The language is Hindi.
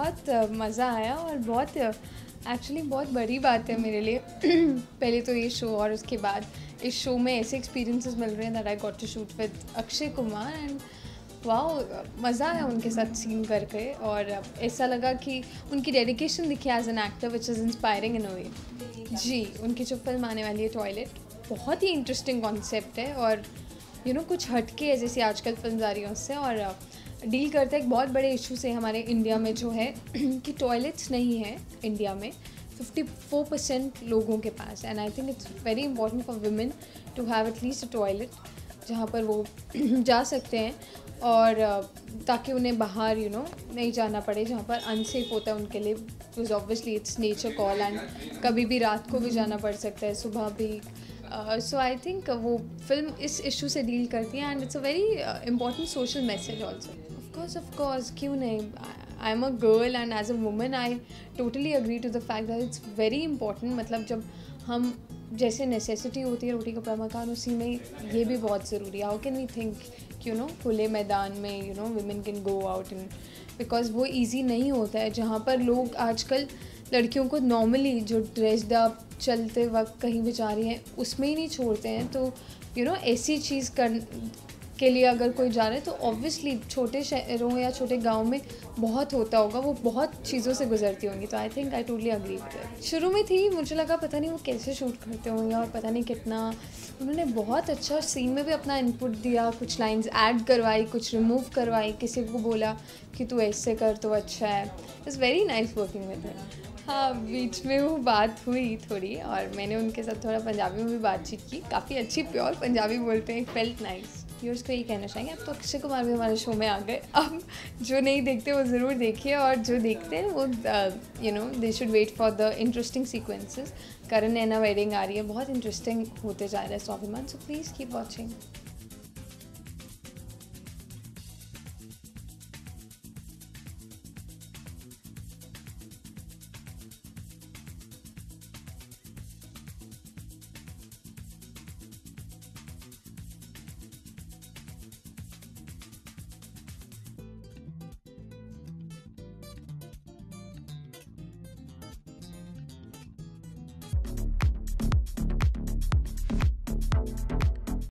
बहुत मज़ा आया और बहुत एक्चुअली बहुत बड़ी बात है मेरे लिए पहले तो ये शो और उसके बाद इस शो में ऐसे एक्सपीरियंसेस मिल रहे हैं that I got to shoot with Akshay Kumar and wow मज़ा आया उनके साथ सीन करके और ऐसा लगा कि उनकी डेडिकेशन दिखी as an actor which is inspiring in a way. जी, उनकी जो फिल्म आने वाली है टॉयलेट बहुत ही इंटरेस्टिंग कॉन्सेप्ट है और कुछ हटके है जैसे आजकल फिल्म आ रही है उससे और डील करते हैं एक बहुत बड़े इशू से हमारे इंडिया में जो है कि टॉयलेट्स नहीं है इंडिया में 54% लोगों के पास and I think it's very important for women to have at least a toilet जहाँ पर वो जा सकते हैं और ताकि उन्हें बाहर नहीं जाना पड़े जहाँ पर अनसेफ होता है उनके लिए because obviously it's nature call and कभी भी रात को भी जाना पड़ सकता है सुबह भी। सो आई थिंक वो फिल्म इस इशू से डील करती है and it's a very important social message also. Of course क्यों नहीं, I am a girl and as a woman I totally agree to the fact that it's very important. मतलब जब हम जैसे नेसेसिटी होती है रोटी कपड़ा मकान उसी में ये भी बहुत ज़रूरी है। हाउ कैन वी थिंक खुले मैदान में women can go out and because वो ईजी नहीं होता है जहाँ पर लोग आजकल लड़कियों को नॉर्मली जो ड्रेस्ड अप चलते वक्त कहीं भी जा रही हैं उसमें ही नहीं छोड़ते हैं। तो ऐसी चीज़ के लिए अगर कोई जा रहा है तो ऑब्वियसली छोटे शहरों या छोटे गांव में बहुत होता होगा, वो बहुत चीज़ों से गुजरती होंगी। तो I think I totally agree with it. शुरू में थी मुझे लगा पता नहीं वो कैसे शूट करते होंगे और पता नहीं कितना उन्होंने बहुत अच्छा सीन में भी अपना इनपुट दिया, कुछ लाइंस ऐड करवाई, कुछ रिमूव करवाई, किसी को बोला कि तू ऐसे कर तो अच्छा है। It's very nice working with it. हाँ, बीच में वो बात हुई थोड़ी और मैंने उनके साथ थोड़ा पंजाबी में भी बातचीत की, काफ़ी अच्छी प्योर पंजाबी बोलते हैं, फेल्ट नाइस। व्यूअर्स को यही कहना चाहेंगे अब तो अक्षय कुमार भी हमारे शो में आ गए, अब जो नहीं देखते वो ज़रूर देखिए और जो देखते हैं वो they should wait for the interesting sequences. Karan Naina wedding आ रही है, बहुत इंटरेस्टिंग होते जा रहा है स्वाभिमान, सो प्लीज़ कीप वॉचिंग।